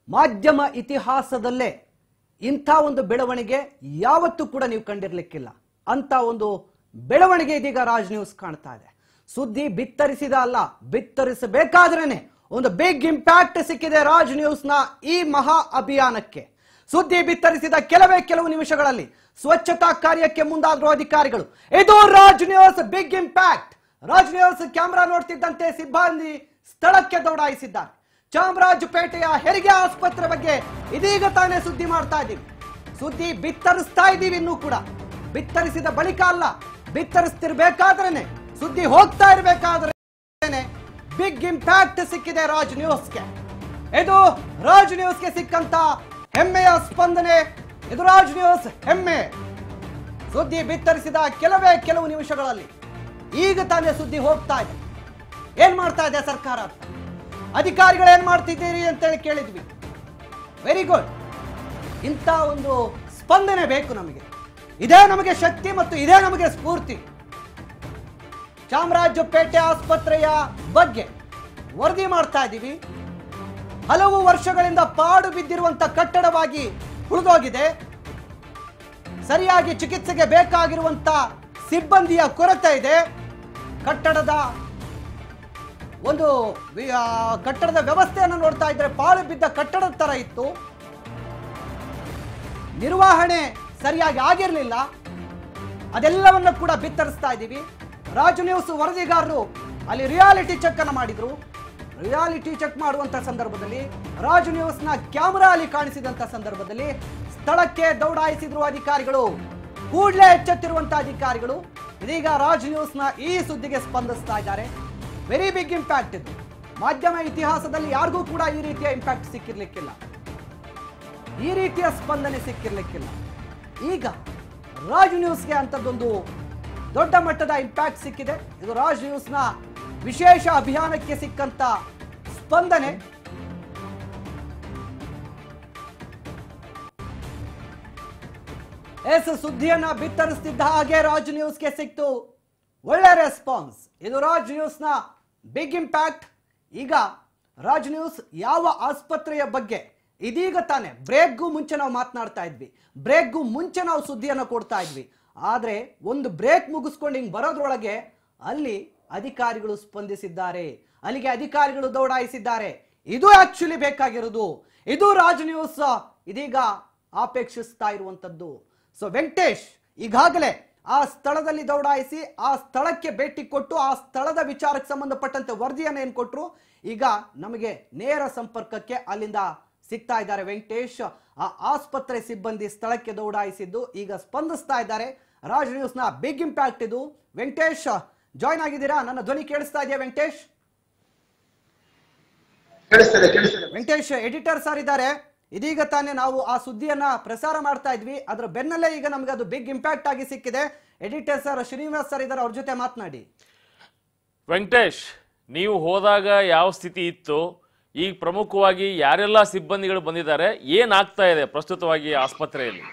ಮಾಧ್ಯಮ ಇತಿಹಾಸದಲ್ಲೇ ಇಂಥ ಒಂದು ಬೆಳವಣಿಗೆ ಯಾವತ್ತೂ ಕೂಡ ನೀವು ಕಂಡಿರಲಿಕ್ಕಿಲ್ಲ. ಅಂತ ಒಂದು ಬೆಳವಣಿಗೆ ಇದೀಗ ರಾಜ್ ನ್ಯೂಸ್ ಕಾಣ್ತಾ ಇದೆ. ಸುದ್ದಿ ಬಿತ್ತರಿಸಿದ ಅಲ್ಲ, ಬಿತ್ತರಿಸಬೇಕಾದ್ರೇನೆ ಒಂದು ಬಿಗ್ ಇಂಪ್ಯಾಕ್ಟ್ ಸಿಕ್ಕಿದೆ ರಾಜ್ ನ್ಯೂಸ್ ನ ಈ ಮಹಾ ಅಭಿಯಾನಕ್ಕೆ. ಸುದ್ದಿ ಬಿತ್ತರಿಸಿದ ಕೆಲವು ನಿಮಿಷಗಳಲ್ಲಿ ಸ್ವಚ್ಛತಾ ಕಾರ್ಯಕ್ಕೆ ಮುಂದಾದ್ರು ಅಧಿಕಾರಿಗಳು. ಇದು Raj news big impact. Raj news camera ನೋಡ್ತಿದ್ದಂತೆ ಸಿಬ್ಬಂದಿ ಸ್ಥಳಕ್ಕೆ ದೌಡಾಯಿಸಿದ್ದಾರೆ. ಚಾಮರಾಜಪೇಟೆಯ ಹೆರಿಗೆ ಆಸ್ಪತ್ರೆ ಬಗ್ಗೆ ಇದೀಗ ತಾನೇ ಸುದ್ದಿ ಮಾಡ್ತಾ ಇದ್ದೀವಿ. ಸುದ್ದಿ ಬಿತ್ತರಿಸ್ತಾ ಇದ್ದೀವಿ. ಇನ್ನೂ ಕೂಡ ಬಿತ್ತರಿಸಿದ ಬಳಿಕ ಅಲ್ಲ, ಬಿತ್ತರಿಸ್ತಿರ್ಬೇಕಾದ್ರೇನೆ, ಸುದ್ದಿ ಹೋಗ್ತಾ ಇರಬೇಕಾದ್ರೆ ಬಿಗ್ ಇಂಪ್ಯಾಕ್ಟ್ ಸಿಕ್ಕಿದೆ ರಾಜ್ ನ್ಯೂಸ್ಗೆ. ಇದು ರಾಜ್ ನ್ಯೂಸ್ಗೆ ಸಿಕ್ಕಂತ ಹೆಮ್ಮೆಯ ಸ್ಪಂದನೆ. ಇದು ರಾಜ್ ನ್ಯೂಸ್ ಹೆಮ್ಮೆ. ಸುದ್ದಿ ಬಿತ್ತರಿಸಿದ ಕೆಲವು ನಿಮಿಷಗಳಲ್ಲಿ ಈಗ ತಾನೇ ಸುದ್ದಿ ಹೋಗ್ತಾ ಇದೆ. ಏನ್ ಮಾಡ್ತಾ ಇದೆ ಸರ್ಕಾರ ಅಂತ, ಅಧಿಕಾರಿಗಳು ಏನ್ ಮಾಡ್ತಿದ್ದೀರಿ ಅಂತೇಳಿ ಕೇಳಿದ್ವಿ. Very good. ಇಂಥ ಒಂದು ಸ್ಪಂದನೆ ಬೇಕು ನಮಗೆ. ಇದೇ ನಮಗೆ ಶಕ್ತಿ ಮತ್ತು ಇದೇ ನಮಗೆ ಸ್ಫೂರ್ತಿ. ಚಾಮರಾಜಪೇಟೆ ಆಸ್ಪತ್ರೆಯ ಬಗ್ಗೆ ವರದಿ ಮಾಡ್ತಾ ಇದ್ದೀವಿ. ಹಲವು ವರ್ಷಗಳಿಂದ ಪಾಡು ಬಿದ್ದಿರುವಂತ ಕಟ್ಟಡವಾಗಿ ಉಳಿದೋಗಿದೆ. ಸರಿಯಾಗಿ ಚಿಕಿತ್ಸೆಗೆ ಬೇಕಾಗಿರುವಂತ ಸಿಬ್ಬಂದಿಯ ಕೊರತೆ ಇದೆ. ಕಟ್ಟಡದ ವ್ಯವಸ್ಥೆಯನ್ನು ನೋಡ್ತಾ ಇದ್ರೆ ಪಾಳು ಬಿದ್ದ ಕಟ್ಟಡದ ತರ ಇತ್ತು. ನಿರ್ವಹಣೆ ಸರಿಯಾಗಿ ಆಗಿರಲಿಲ್ಲ. ಅದೆಲ್ಲವನ್ನ ಕೂಡ ಬಿತ್ತರಿಸ್ತಾ ಇದ್ದೀವಿ. ರಾಜ್ ನ್ಯೂಸ್ ವರದಿಗಾರರು ಅಲ್ಲಿ ರಿಯಾಲಿಟಿ ಚೆಕ್ ಅನ್ನು ಮಾಡಿದ್ರು. ರಿಯಾಲಿಟಿ ಚೆಕ್ ಮಾಡುವಂತ ಸಂದರ್ಭದಲ್ಲಿ ರಾಜ್ ನ್ಯೂಸ್ ನ ಕ್ಯಾಮೆರಾ ಅಲ್ಲಿ ಕಾಣಿಸಿದಂತ ಸಂದರ್ಭದಲ್ಲಿ ಸ್ಥಳಕ್ಕೆ ದೌಡಾಯಿಸಿದ್ರು ಅಧಿಕಾರಿಗಳು. ಕೂಡಲೇ ಎಚ್ಚೆತ್ತಿರುವಂತಹ ಅಧಿಕಾರಿಗಳು ಇದೀಗ ರಾಜ್ ನ್ಯೂಸ್ ನ ಈ ಸುದ್ದಿಗೆ ಸ್ಪಂದಿಸ್ತಾ ಇದ್ದಾರೆ. ವೆರಿ ಬಿಗ್ ಇಂಪ್ಯಾಕ್ಟ್ ಇದು. ಮಾಧ್ಯಮ ಇತಿಹಾಸದಲ್ಲಿ ಯಾರಿಗೂ ಕೂಡ ಈ ರೀತಿಯ ಇಂಪ್ಯಾಕ್ಟ್ ಸಿಕ್ಕಿರ್ಲಿಕ್ಕಿಲ್ಲ, ಈ ರೀತಿಯ ಸ್ಪಂದನೆ ಸಿಕ್ಕಿರ್ಲಿಕ್ಕಿಲ್ಲ. ಈಗ ರಾಜ್ ನ್ಯೂಸ್ಗೆ ಅಂತದ್ದೊಂದು ದೊಡ್ಡ ಮಟ್ಟದ ಇಂಪ್ಯಾಕ್ಟ್ ಸಿಕ್ಕಿದೆ. ಇದು ರಾಜ್ ನ್ಯೂಸ್ ನ ವಿಶೇಷ ಅಭಿಯಾನಕ್ಕೆ ಸಿಕ್ಕಂತ ಸ್ಪಂದನೆ. ಸುದ್ದಿಯನ್ನ ಬಿತ್ತರಿಸ್ತಿದ್ದ ಹಾಗೆ ರಾಜ್ ನ್ಯೂಸ್ಗೆ ಸಿಕ್ತು ಒಳ್ಳೆ ರೆಸ್ಪಾನ್ಸ್. ಇದು ರಾಜ್ ನ್ಯೂಸ್ ನ ಬಿಗ್ ಇಂಪ್ಯಾಕ್ಟ್. ಈಗ ರಾಜ್ ನ್ಯೂಸ್ ಯಾವ ಆಸ್ಪತ್ರೆಯ ಬಗ್ಗೆ ಇದೀಗ ತಾನೆ ಬ್ರೇಕ್ಗೂ ಮುಂಚೆ ನಾವು ಮಾತನಾಡ್ತಾ ಇದ್ವಿ, ಬ್ರೇಕ್ಗೂ ಮುಂಚೆ ನಾವು ಸುದ್ದಿಯನ್ನು ಕೊಡ್ತಾ ಇದ್ವಿ. ಆದ್ರೆ ಒಂದು ಬ್ರೇಕ್ ಮುಗಿಸ್ಕೊಂಡು ಹಿಂಗ್ ಬರೋದ್ರೊಳಗೆ ಅಲ್ಲಿ ಅಧಿಕಾರಿಗಳು ಸ್ಪಂದಿಸಿದ್ದಾರೆ, ಅಲ್ಲಿಗೆ ಅಧಿಕಾರಿಗಳು ದೌಡಾಯಿಸಿದ್ದಾರೆ. ಇದು ಆಕ್ಚುಲಿ ಬೇಕಾಗಿರೋದು. ಇದು ರಾಜ್ ನ್ಯೂಸ್ ಇದೀಗ ಅಪೇಕ್ಷಿಸ್ತಾ ಇರುವಂತದ್ದು. ಸೊ ವೆಂಕಟೇಶ್ ಈಗಾಗಲೇ ಆ ಸ್ಥಳದಲ್ಲಿ ದೌಡಾಯಿಸಿ ಆ ಸ್ಥಳಕ್ಕೆ ಭೇಟಿ ಕೊಟ್ಟು ಆ ಸ್ಥಳದ ವಿಚಾರಕ್ಕೆ ಸಂಬಂಧಪಟ್ಟಂತೆ ವರದಿಯನ್ನು ಏನ್ ಕೊಟ್ರು, ಈಗ ನಮಗೆ ನೇರ ಸಂಪರ್ಕಕ್ಕೆ ಅಲ್ಲಿಂದ ಸಿಗ್ತಾ ಇದ್ದಾರೆ ವೆಂಕಟೇಶ್. ಆ ಆಸ್ಪತ್ರೆ ಸಿಬ್ಬಂದಿ ಸ್ಥಳಕ್ಕೆ ದೌಡಾಯಿಸಿದ್ದು ಈಗ ಸ್ಪಂದಿಸ್ತಾ ಇದ್ದಾರೆ. ರಾಜ್ ನ್ಯೂಸ್ ನ ಬಿಗ್ ಇಂಪ್ಯಾಕ್ಟ್ ಇದು. ವೆಂಕಟೇಶ್ ಜಾಯ್ನ್ ಆಗಿದ್ದೀರಾ? ನನ್ನ ಧ್ವನಿ ಕೇಳಿಸ್ತಾ ಇದೆಯಾ ವೆಂಕಟೇಶ್? ವೆಂಕಟೇಶ್ ಎಡಿಟರ್ ಸರ್ ಇದ್ದಾರೆ. ಇದೀಗ ತಾನೇ ನಾವು ಆ ಸುದ್ದಿಯನ್ನ ಪ್ರಸಾರ ಮಾಡ್ತಾ ಇದ್ವಿ, ಅದರ ಬೆನ್ನಲ್ಲೇ ಈಗ ನಮ್ಗೆ ಅದು ಬಿಗ್ ಇಂಪ್ಯಾಕ್ಟ್ ಆಗಿ ಸಿಕ್ಕಿದೆ. ಎಡಿಟರ್ ಸರ್ ಶ್ರೀನಿವಾಸ್ ಸರ್ ಇದ್ದಾರೆ, ಅವ್ರ ಜೊತೆ ಮಾತನಾಡಿ. ವೆಂಕಟೇಶ್, ನೀವು ಹೋದಾಗ ಯಾವ ಸ್ಥಿತಿ ಇತ್ತು, ಈಗ ಪ್ರಮುಖವಾಗಿ ಯಾರೆಲ್ಲ ಸಿಬ್ಬಂದಿಗಳು ಬಂದಿದ್ದಾರೆ, ಏನಾಗ್ತಾ ಇದೆ ಪ್ರಸ್ತುತವಾಗಿ ಆಸ್ಪತ್ರೆಯಲ್ಲಿ?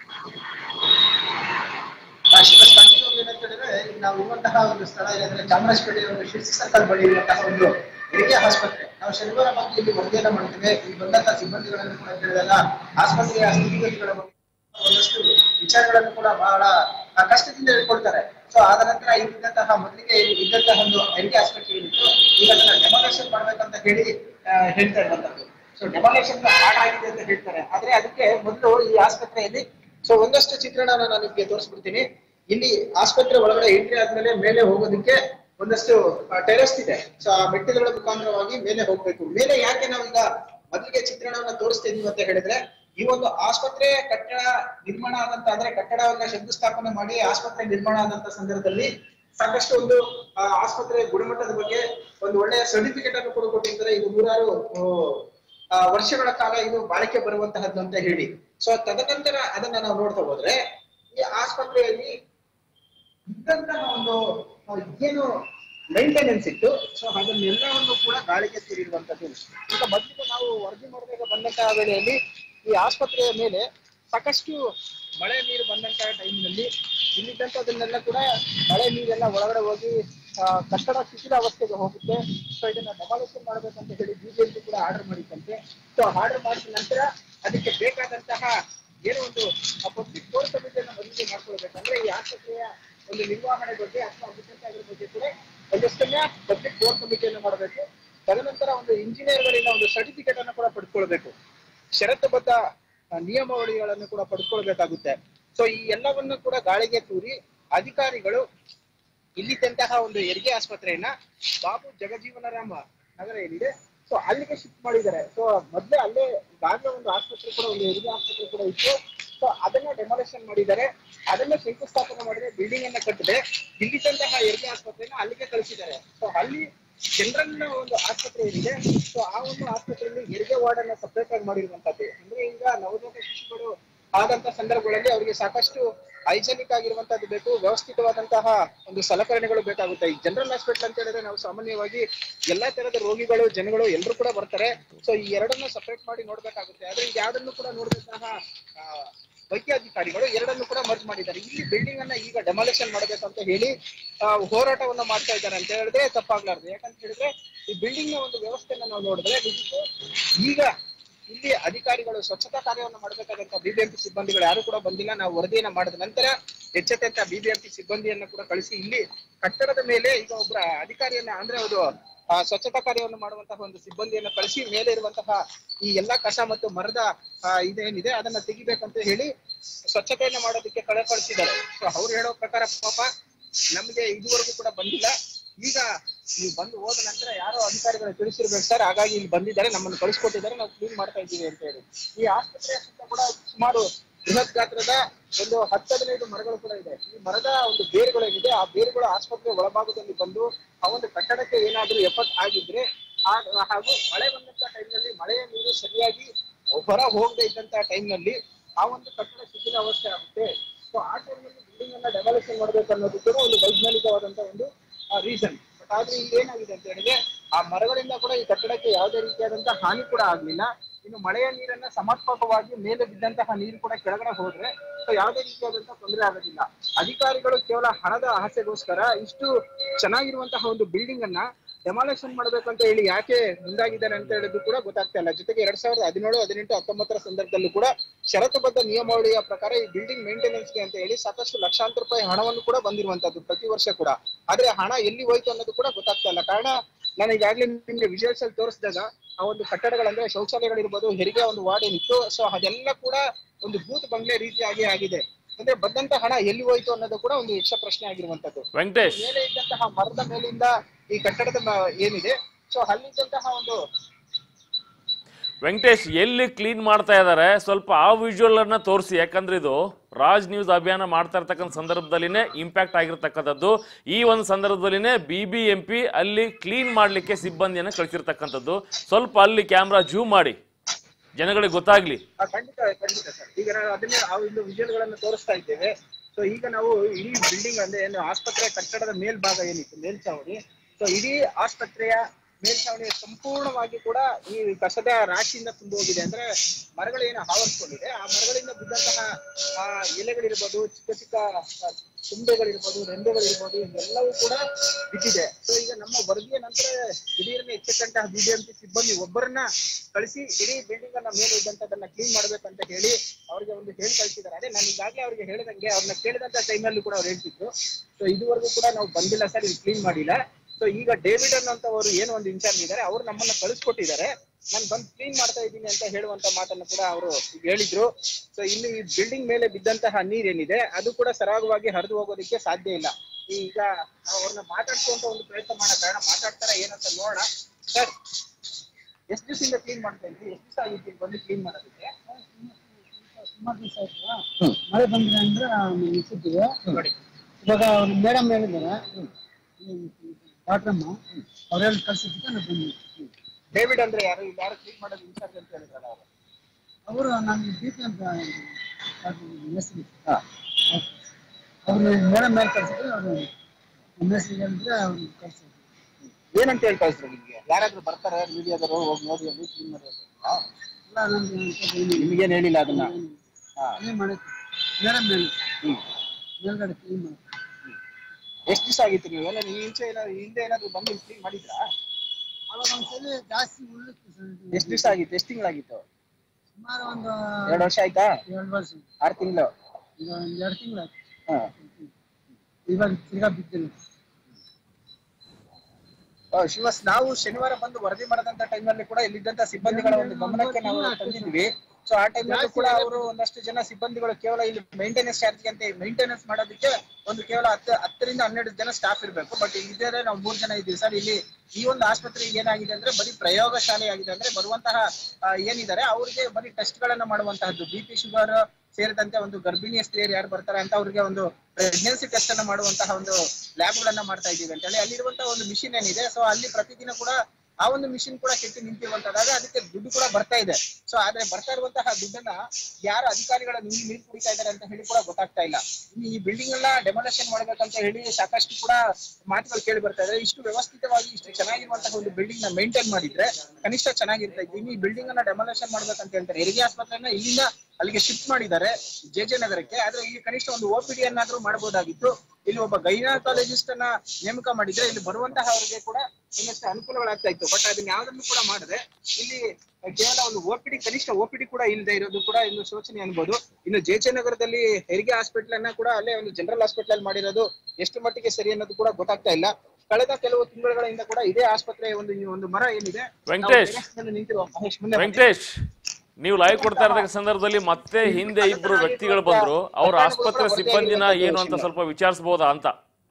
ನಾವು ಇರುವಂತಹ ಒಂದು ಸ್ಥಳ ಏನಂದ್ರೆ ಚಾಮರಾಜಪೇಟೆ ಒಂದು ಶಿರ್ಸಿ ಸರ್ಕಲ್ ಬಳಿ ಇರುವಂತಹ ಒಂದು ಹೆರಿಗೆ ಆಸ್ಪತ್ರೆ. ನಾವು ಶನಿವಾರ ಬಂದು ಇಲ್ಲಿ ವರದಿಯನ್ನ ಮಾಡ್ತೇವೆ. ಇಲ್ಲಿ ಬಂದಂತಹ ಸಿಬ್ಬಂದಿಗಳನ್ನು ಕೂಡ ಕೇಳಿದಾಗ ಆಸ್ಪತ್ರೆಯ ಸ್ಥಿತಿಗತಿಗಳ ಬಗ್ಗೆ ಒಂದಷ್ಟು ವಿಚಾರಗಳನ್ನು ಕೂಡ ಬಹಳ ಕಷ್ಟದಿಂದ ಹೇಳ್ಕೊಳ್ತಾರೆ. ಸೊ ಆದ ನಂತರ ಇದ್ದಂತಹ ಮೊದಲಿಗೆ ಇದ್ದಂತಹ ಒಂದು ಹೆರಿಗೆ ಆಸ್ಪತ್ರೆ ಏನಿತ್ತು, ಈಗ ಅದನ್ನ ಡೆಮಾಲೇಷನ್ ಮಾಡ್ಬೇಕಂತ ಹೇಳ್ತಾ ಇರುವಂತದ್ದು. ಸೊ ಡೆಮಾಲೇಷನ್ ಆಗಿದೆ ಅಂತ ಹೇಳ್ತಾರೆ. ಆದ್ರೆ ಅದಕ್ಕೆ ಮೊದಲು ಈ ಆಸ್ಪತ್ರೆಯಲ್ಲಿ ಒಂದಷ್ಟು ಚಿತ್ರಣನ ನಾನು ನಿಮ್ಗೆ ತೋರಿಸ್ಬಿಡ್ತೀನಿ. ಇಲ್ಲಿ ಆಸ್ಪತ್ರೆ ಒಳಗಡೆ ಎಂಟ್ರಿ ಆದ್ಮೇಲೆ ಮೇಲೆ ಹೋಗೋದಕ್ಕೆ ಒಂದಷ್ಟು ಟೆರೆಸ್ ಇದೆ. ಸೊ ಆ ಮೆಟ್ಟಿಲುಗಳ ಮುಖಾಂತರವಾಗಿ ಮೇಲೆ ಹೋಗ್ಬೇಕು. ಮೇಲೆ ಯಾಕೆ ನಾವೀಗ ಮೊದಲಿಗೆ ಚಿತ್ರಣವನ್ನ ತೋರಿಸ್ತಾ ಇದೀವಿ ಅಂತ ಹೇಳಿದ್ರೆ, ಈ ಒಂದು ಆಸ್ಪತ್ರೆ ಕಟ್ಟಡ ನಿರ್ಮಾಣ ಆದಂತ ಅಂದ್ರೆ ಕಟ್ಟಡವನ್ನ ಶಂಕುಸ್ಥಾಪನೆ ಮಾಡಿ ಆಸ್ಪತ್ರೆ ನಿರ್ಮಾಣ ಆದಂತ ಸಂದರ್ಭದಲ್ಲಿ ಸಾಕಷ್ಟು ಒಂದು ಆಸ್ಪತ್ರೆ ಗುಣಮಟ್ಟದ ಬಗ್ಗೆ ಒಂದು ಒಳ್ಳೆಯ ಸರ್ಟಿಫಿಕೇಟ್ ಅನ್ನು ಕೂಡ ಕೊಟ್ಟಿದ್ದಾರೆ. ಇದು 100 ವರ್ಷಗಳ ಕಾಲ ಇದು ಬಾಳಿಕೆ ಬರುವಂತಹದ್ದು ಅಂತ ಹೇಳಿ. ಸೊ ತದನಂತರ ಅದನ್ನ ನಾವು ನೋಡ್ತಾ ಹೋದ್ರೆ ಈ ಆಸ್ಪತ್ರೆಯಲ್ಲಿ ಇದ್ದಂತಹ ಒಂದು ಏನು ಮೇಂಟೆನೆನ್ಸ್ ಇತ್ತು, ಸೊ ಅದನ್ನೆಲ್ಲವನ್ನು ಕೂಡ ಗಾಳಿಗೆ ಸೇರಿರುವಂತದ್ದು. ಈಗ ಮೊದಲಿಗೆ ನಾವು ವರದಿ ಮಾಡಿದಾಗ ಬಂದಂತಹ ವೇಳೆಯಲ್ಲಿ ಈ ಆಸ್ಪತ್ರೆಯ ಮೇಲೆ ಸಾಕಷ್ಟು ಮಳೆ ನೀರು ಬಂದಂತಹ ಟೈಮ್ನಲ್ಲಿ ಇಲ್ಲಿದ್ದಂಥದನ್ನೆಲ್ಲ ಕೂಡ ಮಳೆ ನೀರೆಲ್ಲ ಒಳಗಡೆ ಹೋಗಿ ಕಟ್ಟಡ ಶಿಥಿಲಾವಸ್ಥೆಗೆ ಹೋಗುತ್ತೆ. ಸೊ ಇದನ್ನ ಡೆಮಾಲಿಷನ್ ಮಾಡ್ಬೇಕಂತ ಹೇಳಿ ಬಿಬಿಎಂಪಿ ಕೂಡ ಆರ್ಡರ್ ಮಾಡಿದಂತೆ. ಸೊ ಆರ್ಡರ್ ಮಾಡಿದ ನಂತರ ಅದಕ್ಕೆ ಬೇಕಾದಂತಹ ಏನೋ ಒಂದು ಪಬ್ಲಿಕ್ ಕೋರ್ ಕಮಿಟಿಯನ್ನು ಮೊದಲಿಗೆ ಮಾಡ್ಕೊಳ್ಬೇಕಂದ್ರೆ ಈ ಆಸ್ಪತ್ರೆಯ ಒಂದು ನಿರ್ವಹಣೆ ಬಗ್ಗೆ ಅಥವಾ ಅಭಿವೃದ್ಧಿ ಬಗ್ಗೆ ಕೂಡ ಒಂದಷ್ಟನ್ನ ಪಬ್ಲಿಕ್ ಕೋರ್ ಕಮಿಟಿಯನ್ನು ಮಾಡಬೇಕು. ತದನಂತರ ಒಂದು ಇಂಜಿನಿಯರ್ಗಳಿಂದ ಒಂದು ಸರ್ಟಿಫಿಕೇಟ್ ಅನ್ನು ಕೂಡ ಪಡ್ಕೊಳ್ಬೇಕು. ಷರತ್ತುಬದ್ಧ ನಿಯಮಾವಳಿಗಳನ್ನು ಕೂಡ ಪಡ್ಕೊಳ್ಬೇಕಾಗುತ್ತೆ. ಸೊ ಈ ಎಲ್ಲವನ್ನು ಕೂಡ ಗಾಳಿಗೆ ತೂರಿ ಅಧಿಕಾರಿಗಳು ಇಲ್ಲಿದ್ದಂತಹ ಒಂದು ಹೆರಿಗೆ ಆಸ್ಪತ್ರೆಯನ್ನ ಬಾಬು ಜಗಜೀವನರಾಮ ನಗರ ಏನಿದೆ ಸೊ ಅಲ್ಲಿಗೆ ಶಿಫ್ಟ್ ಮಾಡಿದ್ದಾರೆ. ಸೊ ಮೊದ್ಲೇ ಅಲ್ಲೇ ಈಗಾಗಲೇ ಒಂದು ಆಸ್ಪತ್ರೆ ಕೂಡ ಒಂದು ಹೆರಿಗೆ ಆಸ್ಪತ್ರೆ ಕೂಡ ಇತ್ತು. ಸೊ ಅದನ್ನ ಡೆಮಾಲಿಷನ್ ಮಾಡಿದ್ದಾರೆ. ಅದನ್ನ ಶಂಕುಸ್ಥಾಪನೆ ಮಾಡಿದ್ರೆ ಬಿಲ್ಡಿಂಗ್ ಅನ್ನ ಕಟ್ಟಿದೆ. ಇಲ್ಲಿದ್ದಂತಹ ಹೆರಿಗೆ ಆಸ್ಪತ್ರೆನ ಅಲ್ಲಿಗೆ ಕಳಿಸಿದ್ದಾರೆ. ಸೊ ಅಲ್ಲಿ ಜನರಲ್ ಒಂದು ಆಸ್ಪತ್ರೆ ಏನಿದೆ ಸೊ ಆ ಒಂದು ಆಸ್ಪತ್ರೆಯಲ್ಲಿ ಹೆರಿಗೆ ವಾರ್ಡ್ ಅನ್ನ ಸಪರೇಟ್ ಆಗಿ ಮಾಡಿರುವಂತದ್ದು. ಅಂದ್ರೆ ಈಗ ನವಜಾತ ಶಿಶುಗಳು ಆದಂತ ಸಂದರ್ಭಗಳಲ್ಲಿ ಅವರಿಗೆ ಸಾಕಷ್ಟು ಹೈಜೆನಿಕ್ ಆಗಿರುವಂತದ್ದು ಬೇಕು, ವ್ಯವಸ್ಥಿತವಾದಂತಹ ಒಂದು ಸಲಕರಣೆಗಳು ಬೇಕಾಗುತ್ತೆ. ಈ ಜನರಲ್ ಹಾಸ್ಪಿಟಲ್ ಅಂತ ಹೇಳಿದ್ರೆ ನಾವು ಸಾಮಾನ್ಯವಾಗಿ ಎಲ್ಲಾ ತರದ ರೋಗಿಗಳು ಜನಗಳು ಎಲ್ಲರೂ ಕೂಡ ಬರ್ತಾರೆ. ಸೊ ಈ ಎರಡನ್ನು ಸಪರೇಟ್ ಮಾಡಿ ನೋಡ್ಬೇಕಾಗುತ್ತೆ. ಆದ್ರೆ ಈಗ ಯಾರನ್ನು ಕೂಡ ನೋಡಿದಂತಹ ವೈದ್ಯಾಧಿಕಾರಿಗಳು ಎರಡನ್ನು ಕೂಡ ಮರ್ಜ್ ಮಾಡಿದ್ದಾರೆ. ಇಲ್ಲಿ ಬಿಲ್ಡಿಂಗ್ ಅನ್ನ ಈಗ ಡೆಮಾಲಿಷನ್ ಮಾಡಬೇಕಂತ ಹೇಳಿ ಹೋರಾಟವನ್ನ ಮಾಡ್ತಾ ಇದ್ದಾರೆ ಅಂತ ಹೇಳಿದ್ರೆ ತಪ್ಪಾಗ್ಲಾರ್ದು. ಯಾಕಂತ ಹೇಳಿದ್ರೆ ಈ ಬಿಲ್ಡಿಂಗ್ ನ ಒಂದು ವ್ಯವಸ್ಥೆಯನ್ನ ನಾವು ನೋಡಿದ್ರೆ ಈಗ ಇಲ್ಲಿ ಅಧಿಕಾರಿಗಳು ಸ್ವಚ್ಛತಾ ಕಾರ್ಯವನ್ನು ಮಾಡಬೇಕಾದಂತ ಬಿಬಿಎಂಪಿ ಸಿಬ್ಬಂದಿಗಳು ಯಾರು ಕೂಡ ಬಂದಿಲ್ಲ. ನಾವು ವರದಿಯನ್ನ ಮಾಡಿದ ನಂತರ ಎಚ್ಚೆತ್ತ ಬಿಬಿಎಂಪಿ ಸಿಬ್ಬಂದಿಯನ್ನ ಕೂಡ ಕಳಿಸಿ ಇಲ್ಲಿ ಕಟ್ಟಡದ ಮೇಲೆ ಈಗ ಒಬ್ಬರ ಅಧಿಕಾರಿಯನ್ನ ಅಂದ್ರೆ ಅವರು ಸ್ವಚ್ಛತಾ ಕಾರ್ಯವನ್ನು ಮಾಡುವಂತಹ ಒಂದು ಸಿಬ್ಬಂದಿಯನ್ನು ಕಳಿಸಿ ಮೇಲೆ ಇರುವಂತಹ ಈ ಎಲ್ಲಾ ಕಸ ಮತ್ತು ಮರದ ಇದೇನಿದೆ ಅದನ್ನ ತೆಗಿಬೇಕಂತ ಹೇಳಿ ಸ್ವಚ್ಛತೆಯನ್ನ ಮಾಡೋದಕ್ಕೆ ಕಳಿಸಿದ್ದಾರೆ. ಸೊ ಅವ್ರು ಹೇಳೋ ಪ್ರಕಾರ ಪಾಪ ನಮ್ಗೆ ಇದುವರೆಗೂ ಕೂಡ ಬಂದಿಲ್ಲ. ಈಗ ನೀವು ಬಂದು ಹೋದ ನಂತರ ಯಾರೋ ಅಧಿಕಾರಿಗಳು ತಿಳಿಸಿರ್ಬೇಕು ಸರ್, ಹಾಗಾಗಿ ಇಲ್ಲಿ ಬಂದಿದ್ದಾರೆ, ನಮ್ಮನ್ನು ಕಳಿಸ್ಕೊಟ್ಟಿದ್ದಾರೆ, ನಾವು ಕ್ಲೀನ್ ಮಾಡ್ತಾ ಇದ್ದೀವಿ ಅಂತ ಹೇಳಿ. ಈ ಆಸ್ಪತ್ರೆಯ ಸುತ್ತ ಕೂಡ ಸುಮಾರು ಬೃಹತ್ ಗಾತ್ರದ ಒಂದು 10-15 ಮರಗಳು ಕೂಡ ಇದೆ. ಈ ಮರದ ಒಂದು ಬೇರುಗಳೇನಿದೆ ಆ ಬೇರುಗಳು ಆಸ್ಪತ್ರೆ ಒಳಭಾಗದಲ್ಲಿ ಬಂದು ಆ ಒಂದು ಕಟ್ಟಡಕ್ಕೆ ಏನಾದ್ರೂ ಎಫೆಕ್ಟ್ ಆಗಿದ್ರೆ ಹಾಗೂ ಮಳೆ ಬಂದಂತ ಟೈಮ್ನಲ್ಲಿ ಮಳೆಯ ನೀರು ಸರಿಯಾಗಿ ಹೊರ ಹೋಗದೆ ಇದ್ದಂತ ಟೈಮ್ನಲ್ಲಿ ಆ ಒಂದು ಕಟ್ಟಡ ಶಿಥಿಲಾವಸ್ಥೆ ಆಗುತ್ತೆ. ಸೊ ಆ ಟೈಮ್ನಲ್ಲಿ ಬಿಲ್ಡಿಂಗ್ ಅನ್ನ ಡೆವಲಪ್ಮೆಂಟ್ ಮಾಡ್ಬೇಕು ಅನ್ನೋದು ಕೂಡ ಒಂದು ವೈಜ್ಞಾನಿಕವಾದಂತ ಒಂದು ರೀಸನ್. ಬಟ್ ಆದ್ರೆ ಈಗ ಏನಾಗಿದೆ ಅಂತ ಹೇಳಿದ್ರೆ ಆ ಮರಗಳಿಂದ ಕೂಡ ಈ ಕಟ್ಟಡಕ್ಕೆ ಯಾವುದೇ ರೀತಿಯಾದಂತಹ ಹಾನಿ ಕೂಡ ಆಗ್ಲಿಲ್ಲ. ಇನ್ನು ಮಳೆಯ ನೀರನ್ನ ಸಮರ್ಪಕವಾಗಿ ಮೇಲೆ ಬಿದ್ದಂತಹ ನೀರು ಕೂಡ ಕೆಳಗಡೆ ಹೋದ್ರೆ ಸೊ ಯಾವುದೇ ರೀತಿಯಾದಂತಹ ತೊಂದರೆ ಆಗೋದಿಲ್ಲ. ಅಧಿಕಾರಿಗಳು ಕೇವಲ ಹಣದ ಆಸೆಗೋಸ್ಕರ ಇಷ್ಟು ಚೆನ್ನಾಗಿರುವಂತಹ ಒಂದು ಬಿಲ್ಡಿಂಗ್ ಅನ್ನ ಡೆಮಾಲಿಷನ್ ಮಾಡ್ಬೇಕಂತ ಹೇಳಿ ಯಾಕೆ ಮುಂದಾಗಿದ್ದಾರೆ ಅಂತ ಹೇಳಿದ್ರು ಕೂಡ ಗೊತ್ತಾಗ್ತಾ ಇಲ್ಲ. ಜೊತೆಗೆ 2017, 18, 19 ಸಂದರ್ಭದಲ್ಲೂ ಕೂಡ ಷರತ್ತುಬದ್ಧ ನಿಯಮಾವಳಿಯ ಪ್ರಕಾರ ಈ ಬಿಲ್ಡಿಂಗ್ ಮೇಂಟೆನೆನ್ಸ್ ಗೆ ಅಂತ ಹೇಳಿ ಸಾಕಷ್ಟು ಲಕ್ಷಾಂತರ ರೂಪಾಯಿ ಹಣವನ್ನು ಕೂಡ ಬಂದಿರುವಂತದ್ದು ಪ್ರತಿ ವರ್ಷ ಕೂಡ. ಆದ್ರೆ ಹಣ ಎಲ್ಲಿ ಹೋಯ್ತು ಅನ್ನೋದು ಕೂಡ ಗೊತ್ತಾಗ್ತಾ ಇಲ್ಲ. ಕಾರಣ ನಾನು ಈಗಾಗಲೇ ನಿಮ್ಗೆ ವಿಜುವಲ್ಸ್ ಅಲ್ಲಿ ತೋರಿಸಿದಾಗ ಆ ಒಂದು ಕಟ್ಟಡಗಳಂದ್ರೆ ಶೌಚಾಲಯಗಳಿರ್ಬೋದು, ಹೆರಿಗೆ ಒಂದು ವಾರ್ಡ್ ಏನಿತ್ತು ಸೊ ಅದೆಲ್ಲ ಕೂಡ ಒಂದು ಭೂತ್ ಬಂಗ್ಲೆ ರೀತಿಯಾಗಿ ಆಗಿದೆ. ಅಂದ್ರೆ ಬಂದಂತ ಹಣ ಎಲ್ಲಿ ಹೋಯ್ತು ಅನ್ನೋದು ಕೂಡ ಒಂದು ಯಕ್ಷ ಪ್ರಶ್ನೆ ಆಗಿರುವಂತದ್ದು. ವೆಂಕಟೇಶ್, ಮೇಲೆ ಇದ್ದಂತಹ ಮರದ ಮೇಲಿಂದ ಈ ಕಟ್ಟಡದ ಏನಿದೆ ಸೊ ಅಲ್ಲಿದ್ದಂತಹ ಒಂದು ವೆಂಕಟೇಶ್ ಎಲ್ಲಿ ಕ್ಲೀನ್ ಮಾಡ್ತಾ ಇದ್ದಾರೆ ಸ್ವಲ್ಪ ಆ ವಿಜುವಲ್ ಅನ್ನ ತೋರಿಸಿ. ಯಾಕಂದ್ರೆ ಇದು ರಾಜ್ ನ್ಯೂಸ್ ಅಭಿಯಾನ ಮಾಡ್ತಾ ಇರ್ತಕ್ಕಂಥ ಸಂದರ್ಭದಲ್ಲಿನೇ ಇಂಪ್ಯಾಕ್ಟ್ ಆಗಿರ್ತಕ್ಕಂಥದ್ದು. ಈ ಒಂದು ಸಂದರ್ಭದಲ್ಲಿನೇ BBMP ಅಲ್ಲಿ ಕ್ಲೀನ್ ಮಾಡ್ಲಿಕ್ಕೆ ಸಿಬ್ಬಂದಿಯನ್ನು ಕಳಿಸಿರ್ತಕ್ಕಂಥದ್ದು. ಸ್ವಲ್ಪ ಅಲ್ಲಿ ಕ್ಯಾಮ್ರಾ ಜೂಮ್ ಮಾಡಿ ಜನಗಳಿಗೆ ಗೊತ್ತಾಗ್ಲಿ. ಖಂಡಿತ ಸರ್. ಈಗ ನಾವು ಅದನ್ನೇ ಒಂದು ವಿಜುವಲ್ ಗಳನ್ನ ತೋರಿಸ್ತಾ ಇದ್ದೇವೆ. ಸೊ ಈಗ ನಾವು ಇಡೀ ಬಿಲ್ಡಿಂಗ್ ಅಂದ್ರೆ ಏನು ಆಸ್ಪತ್ರೆ ಕಟ್ಟಡದ ಮೇಲ್ಭಾಗ ಏನಿತ್ತು ಮೇಲ್ಛಾವಣಿ, ಸೊ ಇಡೀ ಆಸ್ಪತ್ರೆಯ ಮೇಲ್ಛಾವಣಿ ಸಂಪೂರ್ಣವಾಗಿ ಕೂಡ ಈ ಕಸದ ರಾಶಿಯಿಂದ ತುಂಬಿ ಹೋಗಿದೆ. ಅಂದ್ರೆ ಮರಗಳೇನು ಆವರಿಸ್ಕೊಂಡಿದೆ ಆ ಮರಗಳಿಂದ ಬಿದ್ದಂತಹ ಆ ಎಲೆಗಳಿರ್ಬೋದು, ಚಿಕ್ಕ ಚಿಕ್ಕ ತುಂಬೆಗಳಿರ್ಬೋದು, ರೆಂಬೆಗಳಿರ್ಬೋದು, ಇವೆಲ್ಲವೂ ಕೂಡ ಬಿದ್ದಿದೆ. ಸೊ ಈಗ ನಮ್ಮ ವರದಿಯ ನಂತರ ದಿಢೀರ್ನೆ ಎಚ್ಚೆತ್ತಂತಹ BBMP ಸಿಬ್ಬಂದಿ ಒಬ್ಬರನ್ನ ಕಳಿಸಿ ಇಡೀ ಬಿಲ್ಡಿಂಗ್ ಅನ್ನ ಮೇಲೆ ಇದ್ದಂತದನ್ನ ಕ್ಲೀನ್ ಮಾಡ್ಬೇಕಂತ ಹೇಳಿ ಅವ್ರಿಗೆ ಒಂದು ಹೇಳಿ ಕಳಿಸಿದ್ದಾರೆ. ಅದೇ ನಾನು ಈಗಾಗಲೇ ಅವ್ರಿಗೆ ಹೇಳಿದಂಗೆ ಅವ್ರನ್ನ ಕೇಳಿದಂತ ಟೈಮಲ್ಲಿ ಕೂಡ ಅವ್ರು ಹೇಳ್ತಿದ್ರು ಸೊ ಇದುವರೆಗೂ ಕೂಡ ನಾವು ಬಂದಿಲ್ಲ ಸರ್, ಇದು ಕ್ಲೀನ್ ಮಾಡಿಲ್ಲ. ಸೊ ಈಗ ಡೇವಿಡ್ ಅನ್ನೋಂಥವರು ಏನು ಒಂದು ಇನ್ಚಾರ್ಜ್ ಇದ್ದಾರೆ ಅವ್ರು ನಮ್ಮನ್ನ ಕಳಿಸ್ಕೊಟ್ಟಿದ್ದಾರೆ, ನಾನು ಬಂದು ಕ್ಲೀನ್ ಮಾಡ್ತಾ ಇದ್ದೀನಿ ಅಂತ ಹೇಳುವಂತ ಮಾತನ್ನು ಕೂಡ ಅವರು ಹೇಳಿದ್ರು. ಸೊ ಇನ್ನು ಈ ಬಿಲ್ಡಿಂಗ್ ಮೇಲೆ ಬಿದ್ದಂತಹ ನೀರೇನಿದೆ ಅದು ಕೂಡ ಸರಾಗವಾಗಿ ಹರಿದು ಹೋಗೋದಕ್ಕೆ ಸಾಧ್ಯ ಇಲ್ಲ. ಈಗ ನಾವು ಅವ್ರನ್ನ ಮಾತಾಡ್ಸುವಂತ ಒಂದು ಪ್ರಯತ್ನ ಮಾಡೋ ಕಾರಣ ಮಾತಾಡ್ತಾರ ಏನಂತ ನೋಡೋಣ. ಸರ್, ಎಷ್ಟು ದಿವಸದಿಂದ ಕ್ಲೀನ್ ಮಾಡ್ತಾ ಇದ್ರಿ? ಎಷ್ಟು ದಿವಸ ಆಗಿತ್ತು ಬಂದು ಕ್ಲೀನ್ ಮಾಡೋದಕ್ಕೆ? ಸುಮಾರು ದಿವಸ ಆಯ್ತು. ಮಳೆ ಬಂದ್ರೆ ಅಂದ್ರೆ ನಿಲ್ಸಿದ್ದೀವಿ. ನೋಡಿ ಇವಾಗ ಅವ್ರು ಮೇಡಮ್ ಹೇಳಿದ್ದಾರೆ ಡಾಕ್ಟ್ರಮ್ಮ ಅವ್ರೆಲ್ಲ ಕಳ್ಸಿದ್ದಕ್ಕೆ ನಾವು ಬಂದ್ವಿ. ಡೇವಿಡ್ ಅಂದ್ರೆ ಯಾರು? ಇಲ್ಲಿ ಯಾರು ಕ್ಲೀನ್ ಮಾಡೋದು ಇನ್ಚಾರ್ಜ್ ಅಂತ ಹೇಳಿದ್ರಲ್ಲ ಅವರು ನಮ್ಗೆ BP ಅಂತ ಹೆಸರು ಅವ್ರು ಮೇಡಮ್ ಮೇಲೆ ಕಳ್ಸಿದ್ರೆ ಅವರು ನಮ್ಮ ಹೆಸರು ಹೇಳಿದ್ರೆ ಅವ್ರು ಕಳ್ಸಿದ್ರು. ಏನಂತ ಹೇಳಿ ಕಳಿಸ್ರು ನಿಮ್ಗೆ? ಯಾರಾದ್ರೂ ಬರ್ತಾರೆ ಮೀಡಿಯಾದವರು ಹೋಗಿ ನೋಡಿ ಅಲ್ಲಿ ಕ್ಲೀನ್ ಮಾಡೋದು? ಇಲ್ಲ, ನಮ್ಗೆ ನಿಮ್ಗೇನು ಹೇಳಿಲ್ಲ ಅದನ್ನ? ಕ್ಲೀನ್ ಮಾಡಿತ್ತು ಮೇಡಮ್ ಮೇಲೆ ಮೇಲ್ಗಡೆ ಕ್ಲೀನ್ ಮಾಡಿ. ಎಷ್ಟು ದಿವಸ ಆಗಿತ್ತು ನೀವು ಎಲ್ಲ ಹಿಂದೆ ಏನಾದ್ರು ಬಂದು ಕ್ಲೀನ್ ಮಾಡಿದ್ರಾ? ಅವಾಗ ಒಂದ್ಸಲಿ ಜಾಸ್ತಿ ಉಳ್ಳಿತ್ತು ಸರ್. ಎಷ್ಟು ದಿವಸ ಆಗಿತ್ತು? ಎಷ್ಟು ತಿಂಗಳಾಗಿತ್ತು? ಸುಮಾರು ಒಂದು 2 ವರ್ಷ ಆಯ್ತಾ? 2 ವರ್ಷ. 6 ತಿಂಗಳು? ಈಗ 2 ತಿಂಗಳಾಯ್ತು. ಹಾ. ಇವಾಗ ತಿರ್ಗಾ ಬಿದ್ದಿಲ್ಲ. ಶಿವಸ್, ನಾವು ಶನಿವಾರ ಬಂದು ವರದಿ ಮಾಡದಂತ ಟೈಮಲ್ಲಿ ಕೂಡ ಇಲ್ಲಿದ್ದಂತ ಸಿಬ್ಬಂದಿಗಳ ಒಂದು ಗಮನಕ್ಕೆ ನಾವು ತಂದಿದ್ವಿ. ಸೊ ಆ ಟೈಮಲ್ಲಿ ಕೂಡ ಅವರು ಒಂದಷ್ಟು ಜನ ಸಿಬ್ಬಂದಿಗಳು ಕೇವಲ ಇಲ್ಲಿ ಮೇಂಟೆನೆನ್ಸ್ ಚಾರ್ಜ್ ಅಂತ ಮೇಂಟೆನೆನ್ಸ್ ಮಾಡೋದಕ್ಕೆ ಒಂದು ಕೇವಲ 10 ರಿಂದ 12 ಜನ ಸ್ಟಾಫ್ ಇರಬೇಕು. ಬಟ್ ಇಲ್ಲಿದ್ರೆ ನಾವು 3 ಜನ ಇದ್ದೀವಿ ಸರ್. ಇಲ್ಲಿ ಈ ಒಂದು ಆಸ್ಪತ್ರೆ ಏನಾಗಿದೆ ಅಂದ್ರೆ ಬರೀ ಪ್ರಯೋಗಶಾಲೆ ಆಗಿದೆ. ಅಂದ್ರೆ ಬರುವಂತಹ ಏನಿದ್ದಾರೆ ಅವರಿಗೆ ಬರೀ ಟೆಸ್ಟ್ ಗಳನ್ನ ಮಾಡುವಂತಹದ್ದು, BP ಶುಗರ್ ಸೇರಿದಂತೆ ಒಂದು ಗರ್ಭಿಣಿಯ ಸ್ತ್ರೀಯರು ಯಾರು ಬರ್ತಾರೆ ಅಂತ ಅವ್ರಿಗೆ ಒಂದು ಪ್ರೆಗ್ನೆನ್ಸಿ ಟೆಸ್ಟ್ ಅನ್ನ ಮಾಡುವಂತಹ ಒಂದು ಲ್ಯಾಬ್ ಗಳನ್ನ ಮಾಡ್ತಾ ಇದೀವಿ ಅಂತ ಹೇಳಿ ಅಲ್ಲಿರುವಂತಹ ಒಂದು ಮಿಷಿನ್ ಏನಿದೆ. ಸೊ ಅಲ್ಲಿ ಪ್ರತಿದಿನ ಕೂಡ ಆ ಒಂದು ಮಿಷಿನ್ ಕೂಡ ಕೆಟ್ಟು ನಿಂತಿರುವಂತದಾಗ ಅದಕ್ಕೆ ದುಡ್ಡು ಕೂಡ ಬರ್ತಾ ಇದೆ. ಸೊ ಆದ್ರೆ ಬರ್ತಾ ಇರುವಂತಹ ದುಡ್ಡನ್ನ ಯಾರು ಅಧಿಕಾರಿಗಳ ನೀರು ಕುಡಿತಾ ಇದ್ದಾರೆ ಅಂತ ಹೇಳಿ ಕೂಡ ಗೊತ್ತಾಗ್ತಾ ಇಲ್ಲ. ಇನ್ನು ಈ ಬಿಲ್ಡಿಂಗ್ ಎಲ್ಲ ಡೆಮೊಲೇಷನ್ ಮಾಡ್ಬೇಕಂತ ಹೇಳಿ ಸಾಕಷ್ಟು ಕೂಡ ಮಾತುಗಳು ಕೇಳಿ ಬರ್ತಾ ಇದೆ. ಇಷ್ಟು ವ್ಯವಸ್ಥಿತವಾಗಿ ಇಷ್ಟು ಚೆನ್ನಾಗಿರುವಂತಹ ಒಂದು ಬಿಲ್ಡಿಂಗ್ ನ ಮೇಂಟೈನ್ ಮಾಡಿದ್ರೆ ಕನಿಷ್ಠ ಚೆನ್ನಾಗಿರ್ತಾ ಇತ್ತು. ಇನ್ನು ಈ ಬಿಲ್ಡಿಂಗ್ ಅನ್ನ ಡೆಮೊಲೇಷನ್ ಮಾಡ್ಬೇಕಂತ ಹೇಳ್ತಾರೆ. ಹೆರಿಗೆ ಆಸ್ಪತ್ರೆಯನ್ನ ಇಲ್ಲಿಂದ ಅಲ್ಲಿಗೆ ಶಿಫ್ಟ್ ಮಾಡಿದ್ದಾರೆ JJ ನಗರಕ್ಕೆ. ಆದ್ರೆ ಇಲ್ಲಿ ಕನಿಷ್ಠ ಒಂದು OPD ಅನ್ನಾದ್ರೂ ಮಾಡಬಹುದಾಗಿತ್ತು. ಇಲ್ಲಿ ಒಬ್ಬ ಗೈನಕಾಲಜಿಸ್ಟ್ ಅನ್ನ ನೇಮಕ ಮಾಡಿದ್ರೆ ಇಲ್ಲಿ ಬರುವಂತಹ ಅವರಿಗೆ ಕೂಡ ಇನ್ನಷ್ಟು ಅನುಕೂಲಗಳಾಗ್ತಾ ಇತ್ತು. ಬಟ್ ಅದನ್ನ ಯಾವ್ದನ್ನು ಕೂಡ ಮಾಡದೆ ಇಲ್ಲಿ ಕೇವಲ ಒಂದು OPD, ಕನಿಷ್ಠ OPD ಕೂಡ ಇಲ್ಲದೆ ಇರೋದು ಕೂಡ ಇನ್ನು ಶೋಚನೀಯ ಅನ್ಬೋದು. ಇನ್ನು JJ ನಗರದಲ್ಲಿ ಹೆರಿಗೆ ಹಾಸ್ಪಿಟಲ್ ಅನ್ನ ಕೂಡ ಅಲ್ಲೇ ಒಂದು ಜನರಲ್ ಹಾಸ್ಪಿಟಲ್ ಅಲ್ಲಿ ಮಾಡಿರೋದು ಎಷ್ಟು ಮಟ್ಟಿಗೆ ಸರಿ ಅನ್ನೋದು ಕೂಡ ಗೊತ್ತಾಗ್ತಾ ಇಲ್ಲ. ಕಳೆದ ಕೆಲವು ತಿಂಗಳುಗಳಿಂದ ಕೂಡ ಇದೇ ಆಸ್ಪತ್ರೆಯ ಒಂದು ಮರ ಏನಿದೆ ವೆಂಕಟೇಶ್, ನೀವು ಲೈವ್ ಕೊಡ್ತಾ ಇರೋ ಸಂದರ್ಭದಲ್ಲಿ ಮತ್ತೆ ಹಿಂದೆ ಇಬ್ರು ವ್ಯಕ್ತಿಗಳು ಬಂದ್ರು. ಅವ್ರ ಆಸ್ಪತ್ರೆ ಸಿಬ್ಬಂದಿನ ಏನು ಅಂತ ಸ್ವಲ್ಪ ವಿಚಾರಿಸಬಹುದಾ ಅಂತ.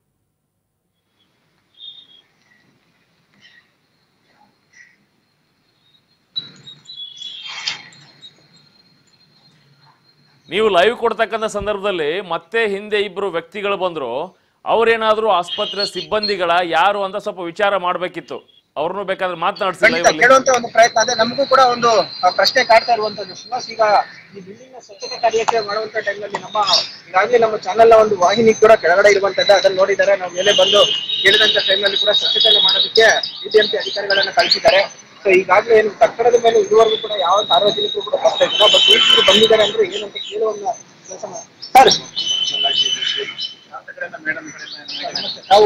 ನೀವು ಲೈವ್ ಕೊಡ್ತಕ್ಕಂಥ ಸಂದರ್ಭದಲ್ಲಿ ಮತ್ತೆ ಹಿಂದೆ ಇಬ್ರು ವ್ಯಕ್ತಿಗಳು ಬಂದ್ರು. ಅವ್ರೇನಾದ್ರು ಆಸ್ಪತ್ರೆ ಸಿಬ್ಬಂದಿಗಳ ಯಾರು ಅಂತ ಸ್ವಲ್ಪ ವಿಚಾರ ಮಾಡ್ಬೇಕಿತ್ತು. ಅವ್ರನ್ನು ಬೇಕಾದ್ರೆ ಮಾತನಾಡಿಸಿ ಕೇಳುವಂತ ಒಂದು ಪ್ರಯತ್ನ ಅದೇ ನಮಗೂ ಕೂಡ ಒಂದು ಪ್ರಶ್ನೆ ಕಾಡ್ತಾ ಇರುವಂತದ್ದು. ಈಗ ಈ ಬಿಲ್ಡಿಂಗ್ ನ ಸ್ವಚ್ಛತೆ ಕಾರ್ಯಕ್ಕೆ ಮಾಡುವಂತ ಟೈಮ್ನಲ್ಲಿ ಈಗಾಗಲೇ ನಮ್ಮ ಚಾನೆಲ್ ನ ಒಂದು ವಾಹಿನಿ ಕೂಡ ಕೆಳಗಡೆ ಇರುವಂತದ್ದು ಅದನ್ನ ನೋಡಿದ್ದಾರೆ. ನಾವು ಮೇಲೆ ಬಂದು ಕೇಳಿದಂತ ಟೈಮ್ನಲ್ಲಿ ಕೂಡ ಸ್ವಚ್ಛತೆ ಮಾಡೋದಕ್ಕೆ BBMP ಅಧಿಕಾರಿಗಳನ್ನ ಕಳಿಸಿದ್ದಾರೆ. ಸೊ ಈಗಾಗಲೇ ಏನು ಕಟ್ಟಡದ ಮೇಲೆ ಇದುವರೆಗೂ ಕೂಡ ಯಾವ ಸಾರ್ವಜನಿಕರು ಕೂಡ ಬರ್ತಾ ಇದ್ದಾರೆ. ಬಟ್ ಈಗ ಬಂದಿದ್ದಾರೆ ಅಂದ್ರೆ ಏನಂತ ಕೇಳುವ ಕೆಲಸ ಸರ್ ನಾವು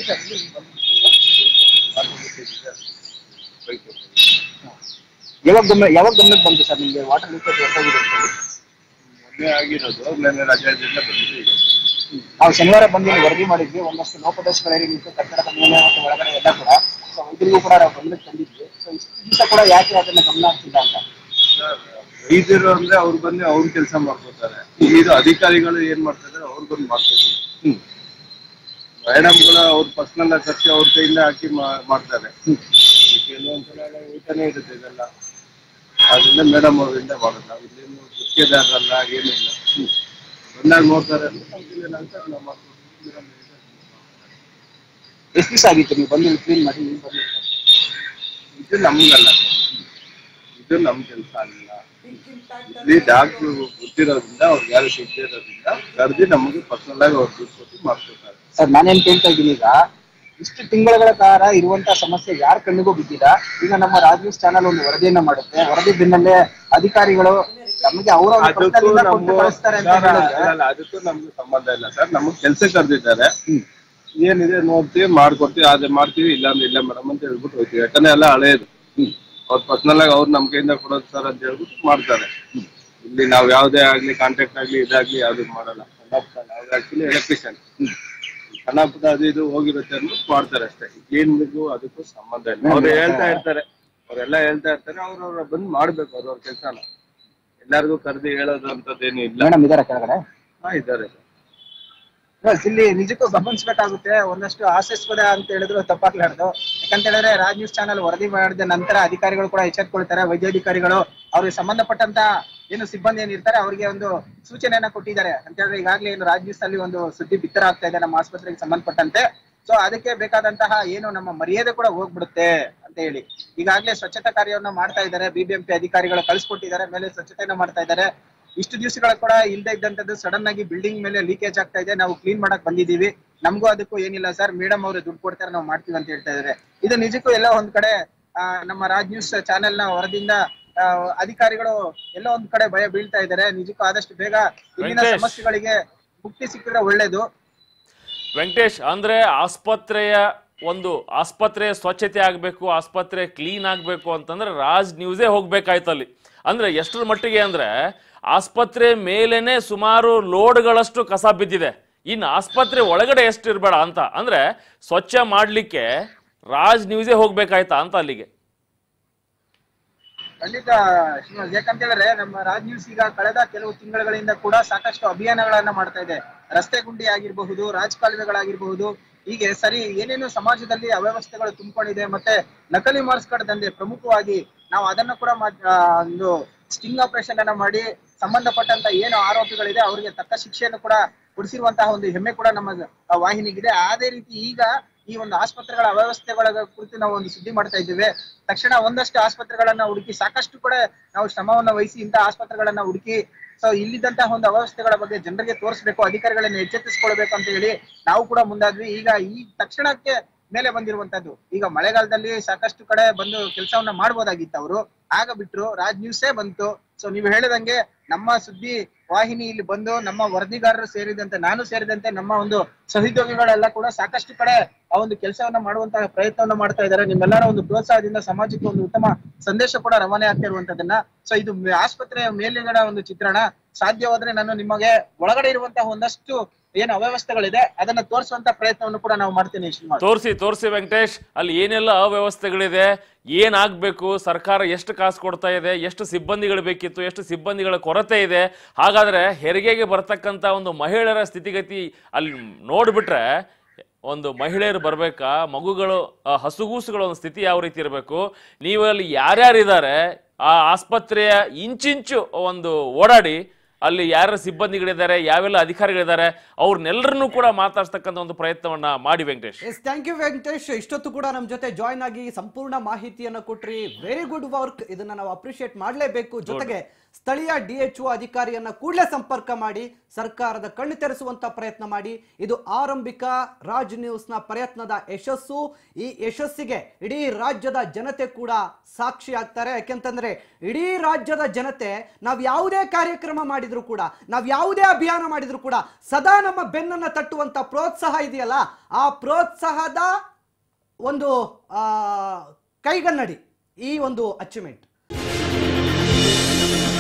ಯಾವಾಗ ಗಮನಕ್ಕೆ ಬಂತು ಸರ್ ನಿಮ್ಗೆ ವಾಟರ್ ಲೀಕೇಜ್ ಹೊರಟಾಗಿದೆ ಅಂತ ಹೇಳಿ? ಮೊನ್ನೆ ಆಗಿರೋದು, ಮೊನ್ನೆ ರಜೆಯಿಂದ ಬಂದಿದ್ದೀವಿ. ನಾವು ಶನಿವಾರ ಬಂದು ವರದಿ ಮಾಡಿದ್ವಿ. ಒಂದಷ್ಟು ಲೋಪದೋಷಗಳೇನಿತ್ತು ಕಟ್ಟಡದ ಮೇಲೆ ಮತ್ತು ಒಳಗಡೆ ಎಲ್ಲ ಕೂಡ. ಸೊ ವೈದ್ಯರಿಗೂ ಕೂಡ ನಾವು ಗಮನಕ್ಕೆ ತಂದಿದ್ವಿ. ಸೊ ಇಷ್ಟು ದಿವಸ ಕೂಡ ಯಾಕೆ ಅದನ್ನ ಗಮನ ಆಗ್ತಿಲ್ಲ ಅಂತ. ವೈದ್ಯರು ಅಂದ್ರೆ ಅವ್ರು ಬಂದು ಅವ್ರ ಕೆಲಸ ಮಾಡ್ಕೋತಾರೆ. ಇದು ಅಧಿಕಾರಿಗಳು ಏನ್ ಮಾಡ್ತಾರೆ ಅವ್ರು ಬಂದು ಮಾಡ್ಕೋತಾರೆ. ಮೇಡಮ್ಗಳ ಅವ್ರ ಪರ್ಸನಲ್ ಖರ್ಚು ಅವ್ರ ಕೈಯಿಂದ ಹಾಕಿ ಮಾಡ್ತಾರೆ. ಕೆಲವೊಂದ್ಸಲ ಊಟನೇ ಇರುತ್ತೆ ಇದೆಲ್ಲ. ಅದರಿಂದ ಮೇಡಮ್ ಅವರಿಂದ ಮಾಡೋದು. ನಾವು ಇಲ್ಲೇನು ಗುತ್ತಿಗೆದಾರರಲ್ಲ, ಏನಿಲ್ಲ. ಬಂದಾಗ ನೋಡ್ತಾರೆ ಎಷ್ಟು ದಿವಸ ಆಗಿತ್ತು ನೀವು ಬಂದು ಕ್ಲೀನ್ ಮಾಡಿ? ಇದು ನಮ್ಗಲ್ಲ, ಇದು ನಮ್ ಕೆಲಸ ಅಲ್ಲ. ಇಲ್ಲಿ ಡಾಕ್ಟ್ರು ಗೊತ್ತಿರೋದ್ರಿಂದ ಅವ್ರಿಗೆ ಯಾರು ಸಿಗ್ತಿರೋದ್ರಿಂದ ಕರೆದಿ ನಮಗೆ ಪರ್ಸನಲ್ ಆಗಿ ಅವ್ರು ದುಡ್ಡು ಕೊಟ್ಟು ಮಾಡ್ಕೊತಾರೆ. ಸರ್ ನಾನೇನ್ ಕೇಳ್ತಾ ಇದ್ದೀನಿ, ಈಗ ಇಷ್ಟು ತಿಂಗಳ ಕಾಲ ಇರುವಂತ ಸಮಸ್ಯೆ ಯಾರ ಕಣ್ಣಿಗೂ ಬಿದ್ದಿಲ್ಲ. ಈಗ ನಮ್ಮ ರಾಜ್ ನ್ಯೂಸ್ ಚಾನಲ್ ಒಂದು ವರದಿಯನ್ನ ಮಾಡುತ್ತೆ. ವರದಿ ಬೆನ್ನಲ್ಲೇ ಅಧಿಕಾರಿಗಳು ನಮಗೆ ಅದಕ್ಕೂ ನಮ್ಗೆ ಸಂಬಂಧ ಇಲ್ಲ ಸರ್. ನಮಗ್ ಕೆಲ್ಸ ಕರೆದಿದ್ದಾರೆ. ಏನಿದೆ ನೋಡ್ತೀವಿ, ಮಾಡ್ಕೊಡ್ತೀವಿ. ಅದೇ ಮಾಡ್ತೀವಿ, ಇಲ್ಲಾಂದ್ರೆ ಇಲ್ಲ ಮೇಡಮ್ ಅಂತ ಹೇಳ್ಬಿಟ್ಟು ಹೋಗ್ತೀವಿ. ಯಾಕಂದ್ರೆ ಎಲ್ಲ ಹಳೇದು. ಅವ್ರು ಪರ್ಸನಲ್ ಆಗಿ ಅವ್ರು ನಮ್ ಕೈಯಿಂದ ಕೊಡೋದು ಸರ್ ಅಂತ ಹೇಳ್ಬಿಟ್ಟು ಮಾಡ್ತಾರೆ. ಇಲ್ಲಿ ನಾವ್ ಯಾವ್ದೇ ಆಗ್ಲಿ ಕಾಂಟ್ಯಾಕ್ಟ್ ಆಗ್ಲಿ ಇದಾಗ್ಲಿ ಯಾವ್ದು ಮಾಡಲ್ಲ. ಆಕ್ಚುಲಿ ಎಲೆಕ್ಟ್ರಿಷಿಯನ್ ಸಣ್ಣ ಪುಟ್ಟ ಅದು ಇದು ಹೋಗಿರುತ್ತೆ ಅಂದ್ಬಿಟ್ಟು ಮಾಡ್ತಾರೆ ಅಷ್ಟೇ. ಏನಿಗೂ ಅದಕ್ಕೂ ಸಂಬಂಧ ಇಲ್ಲ. ಅವ್ರು ಹೇಳ್ತಾ ಇರ್ತಾರೆ, ಅವರೆಲ್ಲ ಹೇಳ್ತಾ ಇರ್ತಾರೆ. ಅವ್ರವ್ರ ಬಂದ್ ಮಾಡ್ಬೇಕು ಅವ್ರವ್ರ ಕೆಲ್ಸನ. ಎಲ್ಲಾರ್ಗು ಕರೆದಿ ಹೇಳೋದು ಅಂತದ್ದೇನು ಇಲ್ಲ. ಮೇಡಮ್ ಇದಾರೆ ಕೆಳಗಡೆ? ಹಾ ಇದ್ದಾರೆ. ಇಲ್ಲಿ ನಿಜಕ್ಕೂ ಗಮನಿಸಬೇಕಾಗುತ್ತೆ. ಒಂದಷ್ಟು ಹಾಸ್ಯಾಸ್ಪದ ಅಂತ ಹೇಳಿದ್ರು ತಪ್ಪಾಗ್ಲಾರ್ದು. ಯಾಕಂತ ಹೇಳಿದ್ರೆ ರಾಜ್ ನ್ಯೂಸ್ ಚಾನಲ್ ವರದಿ ಮಾಡಿದ ನಂತರ ಅಧಿಕಾರಿಗಳು ಕೂಡ ಎಚ್ಚೆತ್ಕೊಳ್ತಾರೆ. ವೈದ್ಯಾಧಿಕಾರಿಗಳು ಅವ್ರಿಗೆ ಸಂಬಂಧಪಟ್ಟಂತ ಏನು ಸಿಬ್ಬಂದಿ ಏನಿರ್ತಾರೆ ಅವ್ರಿಗೆ ಒಂದು ಸೂಚನೆಯನ್ನ ಕೊಟ್ಟಿದ್ದಾರೆ ಅಂತ ಹೇಳಿದ್ರೆ ಈಗಾಗಲೇ ಏನು ರಾಜ್ ನ್ಯೂಸ್ ಅಲ್ಲಿ ಒಂದು ಸುದ್ದಿ ಬಿತ್ತರ ಆಗ್ತಾ ಇದೆ ನಮ್ಮ ಆಸ್ಪತ್ರೆಗೆ ಸಂಬಂಧಪಟ್ಟಂತೆ. ಸೊ ಅದಕ್ಕೆ ಬೇಕಾದಂತಹ ಏನು ನಮ್ಮ ಮರ್ಯಾದೆ ಕೂಡ ಹೋಗ್ಬಿಡುತ್ತೆ ಅಂತ ಹೇಳಿ ಈಗಾಗಲೇ ಸ್ವಚ್ಛತಾ ಕಾರ್ಯವನ್ನ ಮಾಡ್ತಾ ಇದ್ದಾರೆ. BBMP ಅಧಿಕಾರಿಗಳು ಕಳ್ಸಿಕೊಟ್ಟಿದ್ದಾರೆ. ಮೇಲೆ ಸ್ವಚ್ಛತೆಯನ್ನ ಮಾಡ್ತಾ ಇದ್ದಾರೆ. ಇಷ್ಟು ದಿವಸಗಳ ಕೂಡ ಇಲ್ಲದೆ ಇದ್ದಂತದ್ದು ಸಡನ್ ಆಗಿ ಬಿಲ್ಡಿಂಗ್ ಮೇಲೆ ಲೀಕೇಜ್ ಆಗ್ತಾ ಇದೆ. ನಾವು ಕ್ಲೀನ್ ಮಾಡಕ್ ಬಂದಿದ್ದೀವಿ. ನಮಗೂ ಅದಕ್ಕೂ ಏನಿಲ್ಲ ಸರ್, ಮೇಡಮ್ ಅವ್ರು ದುಡ್ಡು ಕೊಡ್ತಾರೆ, ನಾವು ಮಾಡ್ತೀವಿ ಅಂತ ಹೇಳ್ತಾ ಇದಾರೆ. ಇದು ನಿಜಕ್ಕೂ ಎಲ್ಲ ಒಂದ್ ಕಡೆ ನಮ್ಮ ರಾಜ್ ನ್ಯೂಸ್ ಚಾನೆಲ್ ನ ವರದಿಯಿಂದ ಅಧಿಕಾರಿಗಳು ಎಲ್ಲ ಒಂದ್ ಕಡೆ ಭಯ ಬೀಳ್ತಾ ಇದ್ದಾರೆ. ನಿಜಕ್ಕೂ ಆದಷ್ಟು ಬೇಗ ಇಲ್ಲಿನ ಸಮಸ್ಯೆಗಳಿಗೆ ಮುಕ್ತಿ ಸಿಕ್ಕಿದ್ರೆ ಒಳ್ಳೇದು. ವೆಂಕಟೇಶ್, ಅಂದ್ರೆ ಆಸ್ಪತ್ರೆಯ ಸ್ವಚ್ಛತೆ ಆಗ್ಬೇಕು, ಆಸ್ಪತ್ರೆ ಕ್ಲೀನ್ ಆಗ್ಬೇಕು ಅಂತಂದ್ರೆ ರಾಜ್ ನ್ಯೂಸೇ ಹೋಗ್ಬೇಕಾಯ್ತು ಅಲ್ಲಿ. ಅಂದ್ರೆ ಎಷ್ಟರ ಮಟ್ಟಿಗೆ ಅಂದ್ರೆ ಆಸ್ಪತ್ರೆ ಮೇಲೇನೆ ಸುಮಾರು ಲೋಡ್ಗಳಷ್ಟು ಕಸ ಬಿದ್ದಿದೆ, ಇನ್ನು ಆಸ್ಪತ್ರೆ ಒಳಗಡೆ ಎಷ್ಟು ಇರಬೇಡ ಅಂತ. ಅಂದ್ರೆ ಸ್ವಚ್ಛ ಮಾಡ್ಲಿಕ್ಕೆ ರಾಜ್ ನ್ಯೂಸೇ ಹೋಗ್ಬೇಕಾಯ್ತಾ ಅಂತ ಅಲ್ಲಿಗೆ. ಖಂಡಿತ ಶ್ರೀನಿವಾಸ್, ಯಾಕಂತ ಹೇಳಿದ್ರೆ ನಮ್ಮ ರಾಜ್ ನ್ಯೂಸ್ ಈಗ ಕಳೆದ ಕೆಲವು ತಿಂಗಳುಗಳಿಂದ ಕೂಡ ಸಾಕಷ್ಟು ಅಭಿಯಾನಗಳನ್ನ ಮಾಡ್ತಾ ಇದೆ. ರಸ್ತೆ ಗುಂಡಿ ಆಗಿರಬಹುದು, ರಾಜಕಾಲುವೆಗಳಾಗಿರಬಹುದು, ಹೀಗೆ ಸರಿ ಏನೇನು ಸಮಾಜದಲ್ಲಿ ಅವ್ಯವಸ್ಥೆಗಳು ತುಂಬಿಕೊಂಡಿದೆ, ಮತ್ತೆ ನಕಲಿ ಮಾರ್ಕ್ಸ್ ಕಾರ್ಡ್ ದಂಧೆ ಪ್ರಮುಖವಾಗಿ ನಾವು ಅದನ್ನ ಕೂಡ ಒಂದು ಸ್ಟಿಂಗ್ ಆಪರೇಷನ್ ಅನ್ನ ಮಾಡಿ ಸಂಬಂಧಪಟ್ಟಂತ ಏನು ಆರೋಪಿಗಳಿದೆ ಅವರಿಗೆ ತಕ್ಕ ಶಿಕ್ಷೆಯನ್ನು ಕೂಡ ಕೊಡಿಸಿರುವಂತಹ ಒಂದು ಹೆಮ್ಮೆ ಕೂಡ ನಮ್ಮ ವಾಹಿನಿಗಿದೆ. ಅದೇ ರೀತಿ ಈಗ ಈ ಒಂದು ಆಸ್ಪತ್ರೆಗಳ ಅವ್ಯವಸ್ಥೆಗಳ ಕುರಿತು ನಾವು ಒಂದು ಸುದ್ದಿ ಮಾಡ್ತಾ ಇದ್ದೇವೆ. ತಕ್ಷಣ ಒಂದಷ್ಟು ಆಸ್ಪತ್ರೆಗಳನ್ನ ಹುಡುಕಿ, ಸಾಕಷ್ಟು ಕೂಡ ನಾವು ಶ್ರಮವನ್ನ ವಹಿಸಿ ಇಂತಹ ಆಸ್ಪತ್ರೆಗಳನ್ನ ಹುಡುಕಿ ಸೊ ಇಲ್ಲಿದ್ದಂತಹ ಒಂದು ಅವ್ಯವಸ್ಥೆಗಳ ಬಗ್ಗೆ ಜನರಿಗೆ ತೋರಿಸ್ಬೇಕು, ಅಧಿಕಾರಿಗಳನ್ನ ಎಚ್ಚೆತ್ತಿಸ್ಕೊಳ್ಬೇಕು ಅಂತ ಹೇಳಿ ನಾವು ಕೂಡ ಮುಂದಾದ್ವಿ. ಈಗ ಈ ತಕ್ಷಣಕ್ಕೆ ಮೇಲೆ ಬಂದಿರುವಂತದ್ದು, ಈಗ ಮಳೆಗಾಲದಲ್ಲಿ ಸಾಕಷ್ಟು ಕಡೆ ಬಂದು ಕೆಲಸವನ್ನ ಮಾಡ್ಬೋದಾಗಿತ್ತು ಅವರು, ಆಗ ಬಿಟ್ರು, ರಾಜ್ ನ್ಯೂಸೇ ಬಂತು. ಸೊ ನೀವು ಹೇಳಿದಂಗೆ ನಮ್ಮ ಸುದ್ದಿ ವಾಹಿನಿ ಇಲ್ಲಿ ಬಂದು ನಮ್ಮ ವರದಿಗಾರರು ಸೇರಿದಂತೆ, ನಾನು ಸೇರಿದಂತೆ ನಮ್ಮ ಒಂದು ಸಹೋದ್ಯೋಗಿಗಳೆಲ್ಲ ಕೂಡ ಸಾಕಷ್ಟು ಕಡೆ ಆ ಒಂದು ಕೆಲಸವನ್ನ ಮಾಡುವಂತಹ ಪ್ರಯತ್ನವನ್ನ ಮಾಡ್ತಾ ಇದ್ದಾರೆ. ನಿಮ್ಮೆಲ್ಲರ ಒಂದು ಪ್ರೋತ್ಸಾಹದಿಂದ ಸಮಾಜಕ್ಕೆ ಒಂದು ಉತ್ತಮ ಸಂದೇಶ ಕೂಡ ರವಾನೆ ಆಗ್ತಾ ಇರುವಂತದನ್ನ. ಸೊ ಇದು ಆಸ್ಪತ್ರೆಯ ಮೇಲಿನ ಒಂದು ಚಿತ್ರಣ. ಸಾಧ್ಯವಾದ್ರೆ ನಾನು ನಿಮಗೆ ಒಳಗಡೆ ಇರುವಂತಹ ಒಂದಷ್ಟು ಏನು ಅವ್ಯವಸ್ಥೆಗಳಿದೆ ಅದನ್ನ ತೋರಿಸುವಂತ ಪ್ರಯತ್ನವನ್ನು ಕೂಡ ನಾವು ಮಾಡ್ತೇನೆ. ತೋರಿಸಿ ವೆಂಕಟೇಶ್, ಅಲ್ಲಿ ಏನೆಲ್ಲ ಅವ್ಯವಸ್ಥೆಗಳಿದೆ, ಏನಾಗಬೇಕು, ಸರ್ಕಾರ ಎಷ್ಟು ಕಾಸು ಕೊಡ್ತಾ ಇದೆ, ಎಷ್ಟು ಸಿಬ್ಬಂದಿಗಳು ಬೇಕಿತ್ತು, ಎಷ್ಟು ಸಿಬ್ಬಂದಿಗಳ ಕೊರತೆ ಇದೆ, ಹಾಗಾದ್ರೆ ಹೆರಿಗೆಗೆ ಬರ್ತಕ್ಕಂಥ ಒಂದು ಮಹಿಳೆಯರ ಸ್ಥಿತಿಗತಿ ಅಲ್ಲಿ ನೋಡ್ಬಿಟ್ರೆ ಒಂದು ಮಹಿಳೆಯರು ಬರ್ಬೇಕಾ, ಮಗುಗಳು ಹಸುಗೂಸುಗಳ ಒಂದು ಸ್ಥಿತಿ ಯಾವ ರೀತಿ ಇರಬೇಕು, ನೀವು ಅಲ್ಲಿ ಯಾರ್ಯಾರಿದ್ದಾರೆ ಆ ಆಸ್ಪತ್ರೆಯ ಇಂಚಿಂಚು ಒಂದು ಓಡಾಡಿ ಅಲ್ಲಿ ಯಾರ ಸಿಬ್ಬಂದಿಗಳಿದ್ದಾರೆ, ಯಾವೆಲ್ಲ ಅಧಿಕಾರಿಗಳಿದ್ದಾರೆ, ಅವ್ರನ್ನೆಲ್ಲರನ್ನೂ ಕೂಡ ಮಾತಾಡ್ತಕ್ಕಂಥ ಒಂದು ಪ್ರಯತ್ನವನ್ನ ಮಾಡಿ ವೆಂಕಟೇಶ್. ಥ್ಯಾಂಕ್ ಯು ವೆಂಕಟೇಶ್, ಇಷ್ಟೊತ್ತು ಕೂಡ ನಮ್ಮ ಜೊತೆ ಜಾಯ್ನ್ ಆಗಿ ಸಂಪೂರ್ಣ ಮಾಹಿತಿಯನ್ನು ಕೊಟ್ರಿ. ವೆರಿ ಗುಡ್ ವರ್ಕ್, ಇದನ್ನ ನಾವು ಅಪ್ರಿಶಿಯೇಟ್ ಮಾಡಲೇಬೇಕು. ಜೊತೆಗೆ ಸ್ಥಳೀಯ DHO ಅಧಿಕಾರಿಯನ್ನ ಕೂಡಲೇ ಸಂಪರ್ಕ ಮಾಡಿ ಸರ್ಕಾರದ ಕಣ್ಣು ತೆರೆಸುವಂತ ಪ್ರಯತ್ನ ಮಾಡಿ. ಇದು ಆರಂಭಿಕ ರಾಜ್ ನ್ಯೂಸ್ನ ಪ್ರಯತ್ನದ ಯಶಸ್ಸು. ಈ ಯಶಸ್ಸಿಗೆ ಇಡೀ ರಾಜ್ಯದ ಜನತೆ ಕೂಡ ಸಾಕ್ಷಿ ಆಗ್ತಾರೆ. ಯಾಕೆಂತಂದ್ರೆ ಇಡೀ ರಾಜ್ಯದ ಜನತೆ ನಾವು ಯಾವುದೇ ಕಾರ್ಯಕ್ರಮ ಮಾಡಿದ್ರು ಕೂಡ, ನಾವು ಯಾವುದೇ ಅಭಿಯಾನ ಮಾಡಿದ್ರು ಕೂಡ ಸದಾ ನಮ್ಮ ಬೆನ್ನನ್ನು ತಟ್ಟುವಂತ ಪ್ರೋತ್ಸಾಹ ಇದೆಯಲ್ಲ, ಆ ಪ್ರೋತ್ಸಾಹದ ಒಂದು ಕೈಗನ್ನಡಿ ಈ ಒಂದು ಅಚೀವ್ಮೆಂಟ್.